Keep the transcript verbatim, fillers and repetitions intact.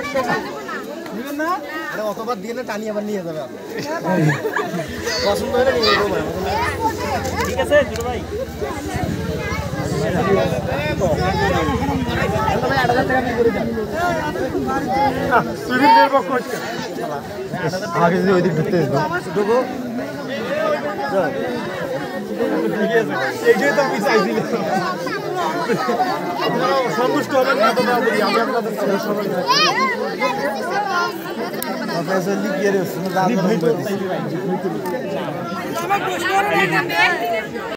অতবার দিয়ে না টানি আবার নিয়ে যাবে পছন্দ হলে নিয়ে যাবো ঠিক আছে ছোট ভাই আট হাজার টাকা করে দেন আগে যদি ওই দিক ঢুকতে দিত ঢুকো এইটাই তো আমি চাইছিলাম সন্তুষ্ট হবেন না তো না বলি আমি আপনাদের সবাই আপনার লিখিয়ে রেখেছি